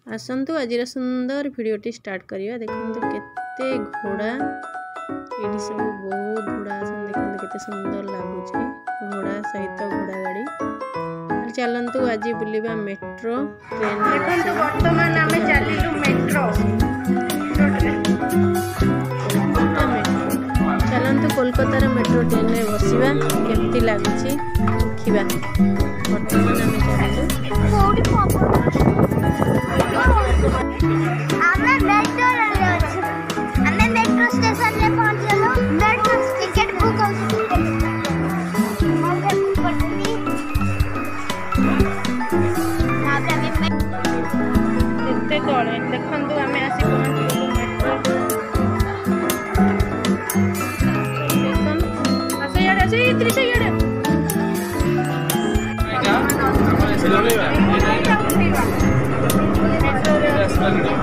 आसतु आज सुंदर भिडटी स्टार्ट करिया। देखो केते घोड़ा ये सब बहुत घोड़ा आसन देखो केते सुंदर लगुच घोड़ा सहित घोड़ा गाड़ी। चलतु आज बुलवा मेट्रो ट्रेन। बर्तमान आम चलू मेट्रो चलतु कोलकातार मेट्रो ट्रेन में बसवा केमती लगुच देखा। बर्तमान आम मेट्रो स्टेशन ले पहुंचलो। मेट्रो टिकट बुक एते तले देखंतु आमे आसी पहुंचलो मेट्रो स्टेशन। आसे यार आसे इतरी से यार मेट्रो रे